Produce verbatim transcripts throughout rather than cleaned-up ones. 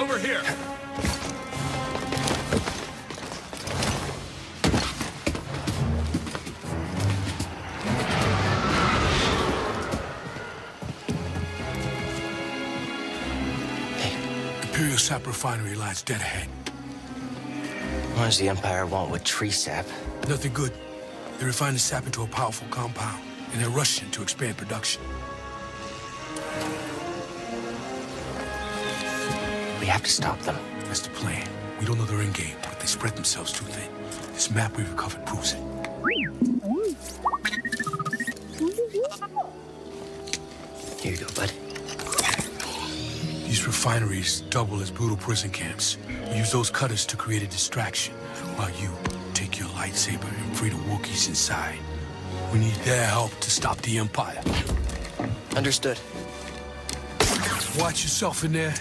over here. Imperial Sap Refinery lies dead ahead. What does the Empire want with tree sap? Nothing good. They refine the sap into a powerful compound, and they're rushing to expand production. We have to stop them. That's the plan. We don't know their end game, but they spread themselves too thin. This map we recovered proves it. Here you go, bud. These refineries double as brutal prison camps. We use those cutters to create a distraction, while you take your lightsaber and free the Wookiees inside. We need their help to stop the Empire. Understood. Watch yourself in there.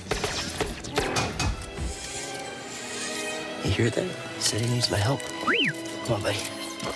You hear that? He said he needs my help. Come on, buddy.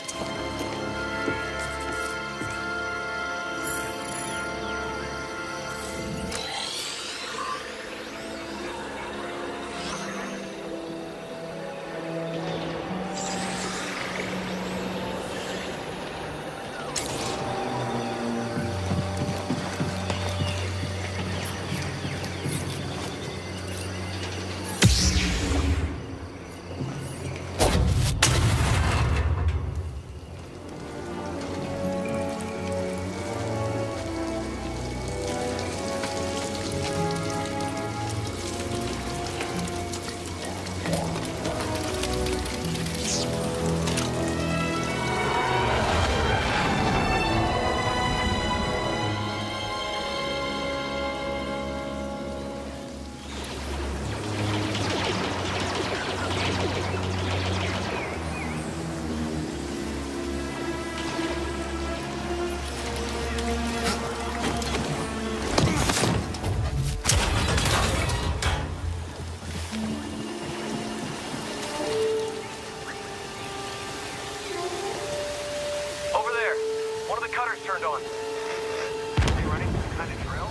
Turned on. Are you running some kind of drill?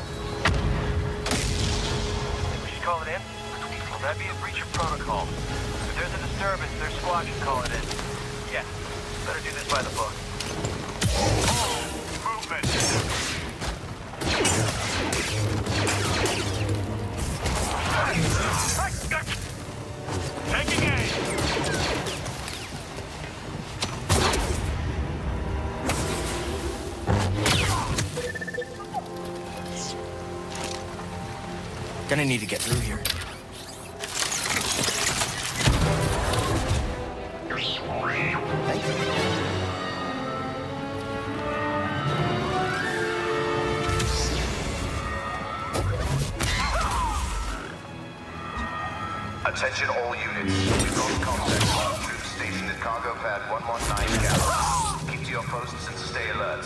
Think we should call it in? Well, that'd be a breach of protocol. If there's a disturbance, their squad should call it in. Yeah, better do this by the book. Oh, movement! Taking aim! Gonna need to get through here. Thank you. Attention all units. We've got contact with troops stationed at cargo pad one one nine Galley. Keep to your posts and stay alert.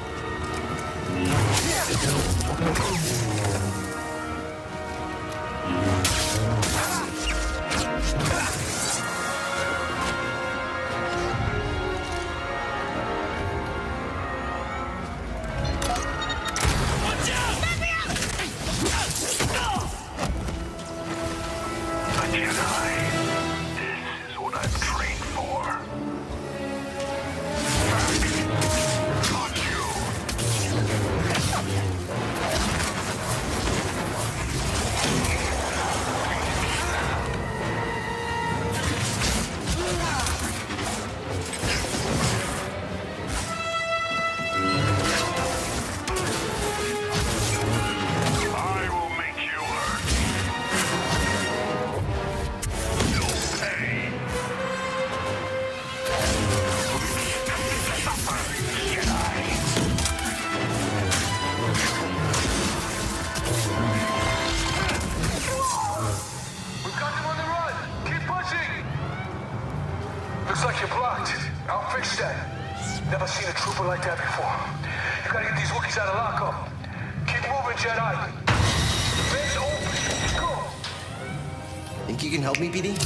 Looks like you're blocked. I'll fix that. Never seen a trooper like that before. You gotta get these Wookiees out of lockup. Keep moving, Jedi. The bed's open. Go. Think you can help me, P D?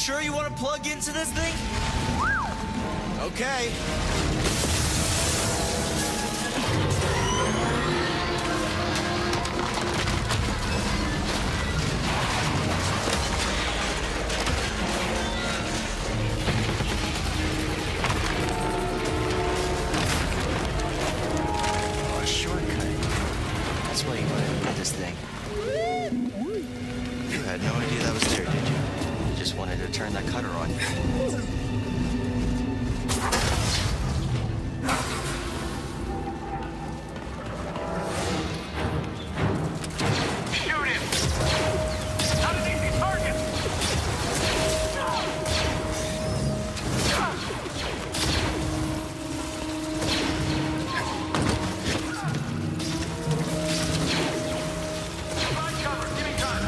sure you want to plug into this thing? Okay. Oh, a shortcut. That's why you wanted to get this thing. You had no idea that was there, did you? You just wanted to turn that cutter on. Shoot him! Not an easy target! Find cover, give me time!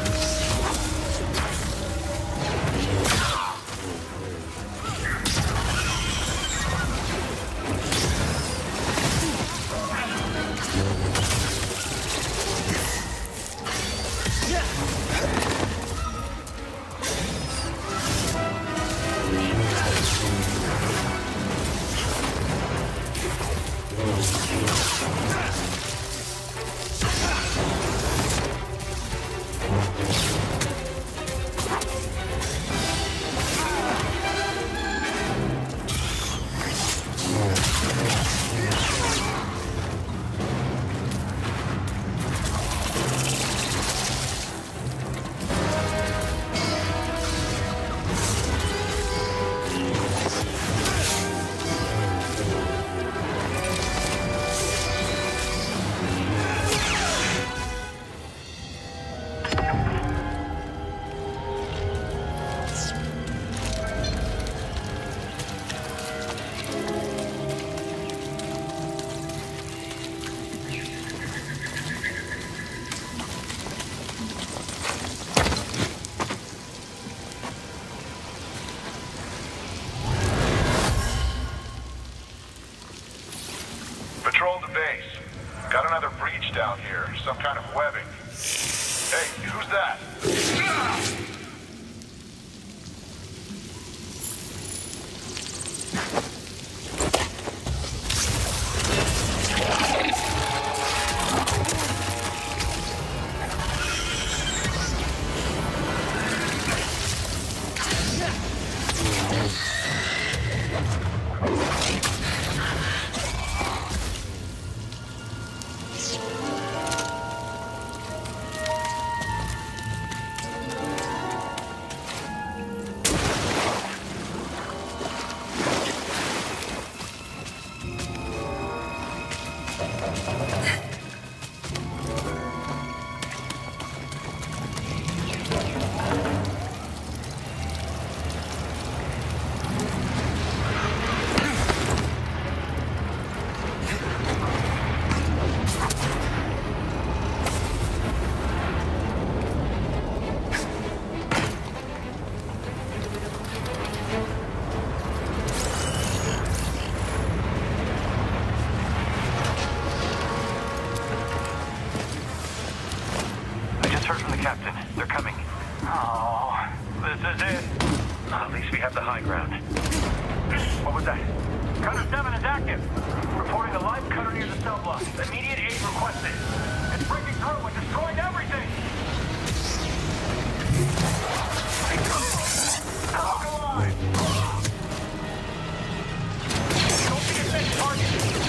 Patrol the base. Got another breach down here. Some kind of webbing. Hey, who's that? Captain, they're coming. Oh, this is it. At least we have the high ground. What was that? Cutter seven is active. Reporting a live cutter near the cell block. Immediate aid requested. It's breaking through and destroying everything. Lock alive. Don't be a next target.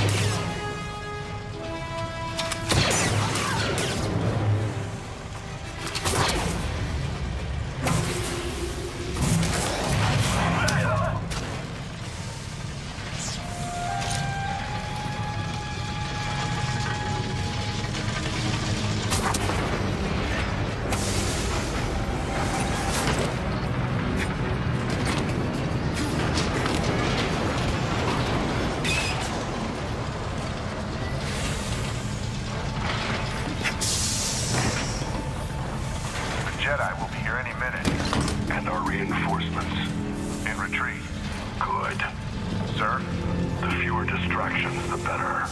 Jedi will be here any minute. And our reinforcements. In retreat. Good. Sir? The fewer distractions, the better.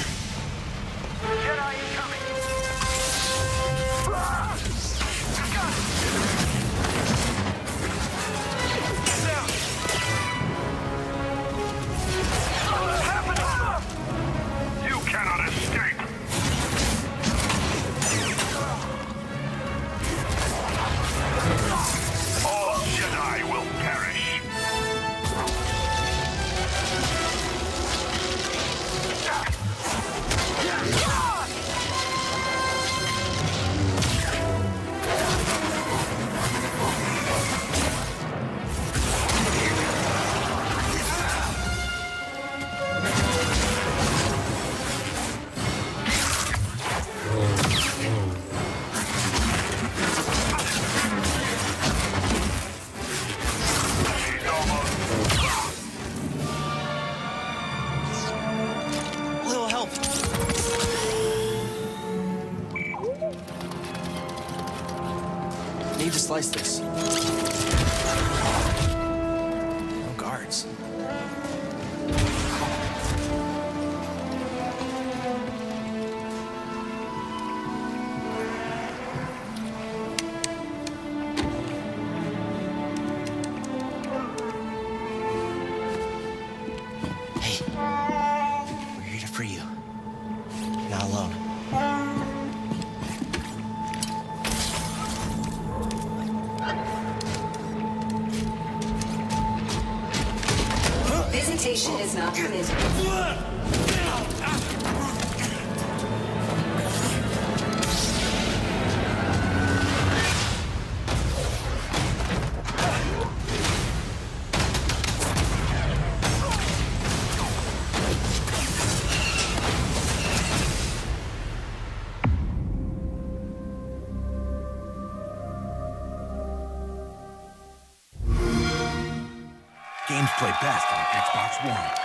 Jedi incoming! Ah! Got it! need to slice this. No guards. Hey, we're here to free you. You're not alone. Visitation is not permitted. Games play best on Xbox One.